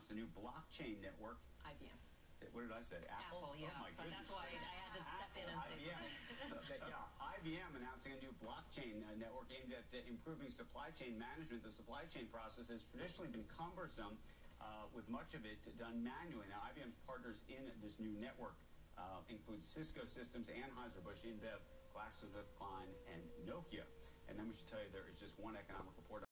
announced a new blockchain network. IBM. What did I say? Apple? Yeah. Oh my so goodness. that's why I had to step in and say IBM. IBM announcing a new blockchain network aimed at improving supply chain management. The supply chain process has traditionally been cumbersome, with much of it done manually. Now, IBM's partners in this new network include Cisco Systems, Anheuser-Busch, InBev, GlaxoSmithKline, and Nokia. And then we should tell you there is just one economic report